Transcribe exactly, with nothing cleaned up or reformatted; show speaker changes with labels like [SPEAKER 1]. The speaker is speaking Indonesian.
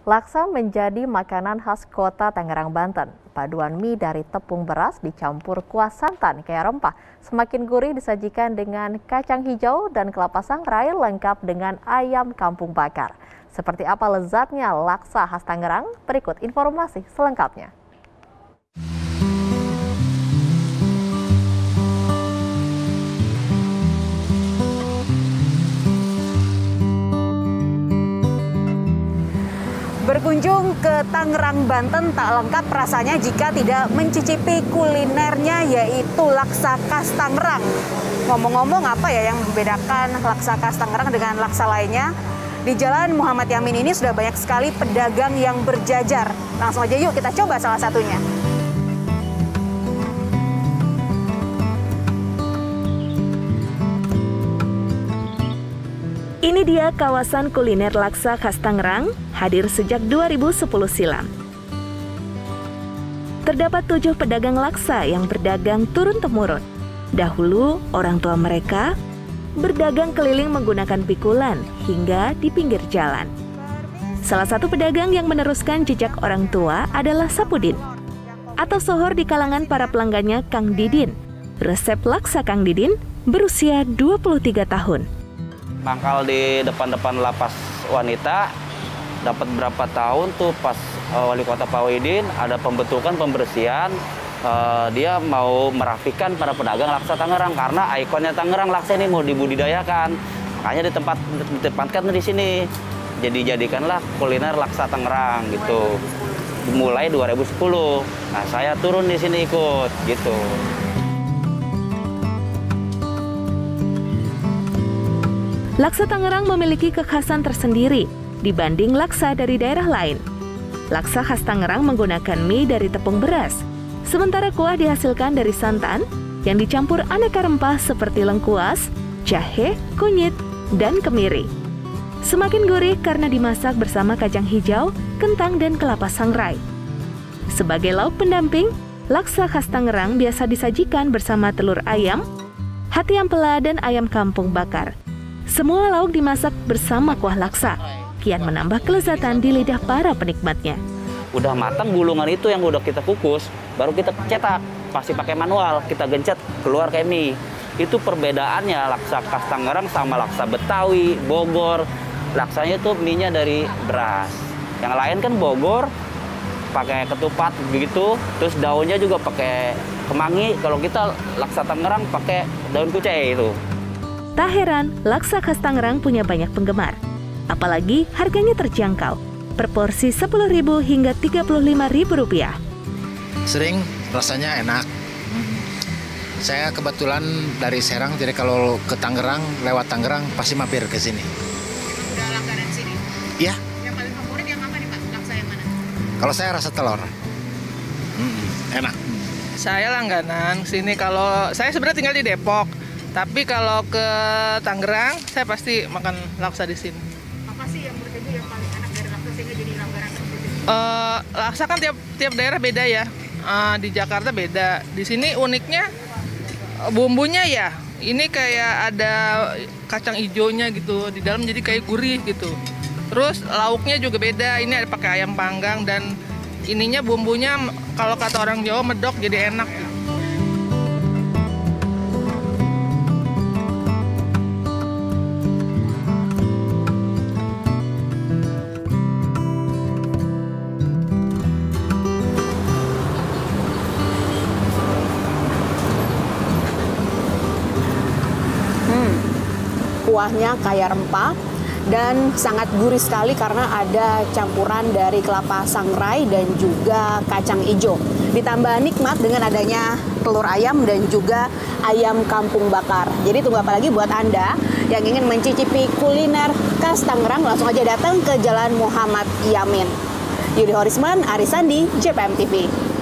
[SPEAKER 1] Laksa menjadi makanan khas kota Tangerang, Banten. Paduan mie dari tepung beras dicampur kuah santan kayak rempah. Semakin gurih disajikan dengan kacang hijau dan kelapa sangrai lengkap dengan ayam kampung bakar. Seperti apa lezatnya laksa khas Tangerang? Berikut informasi selengkapnya.
[SPEAKER 2] Berkunjung ke Tangerang, Banten tak lengkap rasanya jika tidak mencicipi kulinernya, yaitu laksa khas Tangerang. Ngomong-ngomong, apa ya yang membedakan laksa khas Tangerang dengan laksa lainnya? Di Jalan Muhammad Yamin ini sudah banyak sekali pedagang yang berjajar. Langsung aja yuk kita coba salah satunya.
[SPEAKER 3] Ini dia kawasan kuliner laksa khas Tangerang, hadir sejak dua ribu sepuluh silam. Terdapat tujuh pedagang laksa yang berdagang turun-temurun. Dahulu, orang tua mereka berdagang keliling menggunakan pikulan hingga di pinggir jalan. Salah satu pedagang yang meneruskan jejak orang tua adalah Sapudin, atau sohor di kalangan para pelanggannya Kang Didin. Resep laksa Kang Didin berusia dua puluh tiga tahun.
[SPEAKER 4] Mangkal di depan-depan lapas wanita, dapat berapa tahun tuh pas uh, wali kota Pak Wahidin ada pembentukan pembersihan, uh, dia mau merapikan para pedagang laksa Tangerang karena ikonnya Tangerang laksa ini mau dibudidayakan, makanya ditempat ditempatkan di sini. Jadi jadikanlah kuliner laksa Tangerang gitu. Mulai dua ribu sepuluh. Nah, saya turun di sini ikut gitu.
[SPEAKER 3] Laksa Tangerang memiliki kekhasan tersendiri dibanding laksa dari daerah lain. Laksa khas Tangerang menggunakan mie dari tepung beras, sementara kuah dihasilkan dari santan yang dicampur aneka rempah seperti lengkuas, jahe, kunyit, dan kemiri. Semakin gurih karena dimasak bersama kacang hijau, kentang, dan kelapa sangrai. Sebagai lauk pendamping, laksa khas Tangerang biasa disajikan bersama telur ayam, hati ampela, dan ayam kampung bakar. Semua lauk dimasak bersama kuah laksa, kian menambah kelezatan di lidah para penikmatnya.
[SPEAKER 4] Udah matang gulungan itu yang udah kita kukus, baru kita cetak. Pasti pakai manual, kita gencet, keluar kayak mie. Itu perbedaannya laksa khas Tangerang sama laksa Betawi, Bogor. Laksanya itu mie-nya dari beras. Yang lain kan Bogor, pakai ketupat begitu, terus daunnya juga pakai kemangi. Kalau kita laksa Tangerang pakai daun kucai itu.
[SPEAKER 3] Tak heran, laksa khas Tangerang punya banyak penggemar. Apalagi harganya terjangkau, per porsi sepuluh ribu hingga tiga puluh lima ribu rupiah.
[SPEAKER 5] Sering, rasanya enak. Saya kebetulan dari Serang, jadi kalau ke Tangerang, lewat Tangerang, pasti mampir ke sini.
[SPEAKER 2] Udah langganan sini?
[SPEAKER 5] Iya.
[SPEAKER 2] Yang paling favorit yang apa nih Pak? Laksa yang mana?
[SPEAKER 5] Kalau saya rasa telur. Hmm, enak.
[SPEAKER 6] Saya langganan sini. Kalau saya sebenarnya tinggal di Depok. Tapi kalau ke Tangerang, saya pasti makan laksa di sini.
[SPEAKER 2] Apa sih yang menurut Ibu yang paling enak dari laksa sehingga jadi langganan?
[SPEAKER 6] Uh, laksa kan tiap tiap daerah beda ya. Uh, di Jakarta beda. Di sini uniknya bumbunya ya. Ini kayak ada kacang hijaunya gitu di dalam, jadi kayak gurih gitu. Terus lauknya juga beda. Ini ada pakai ayam panggang dan ininya bumbunya kalau kata orang Jawa medok, jadi enak. Gitu.
[SPEAKER 2] Kuahnya kaya rempah dan sangat gurih sekali karena ada campuran dari kelapa sangrai dan juga kacang hijau. Ditambah nikmat dengan adanya telur ayam dan juga ayam kampung bakar. Jadi tunggu apa lagi buat Anda yang ingin mencicipi kuliner khas Tangerang, langsung aja datang ke Jalan Muhammad Yamin. Yudi Horisman, Arisandi, J P M T V.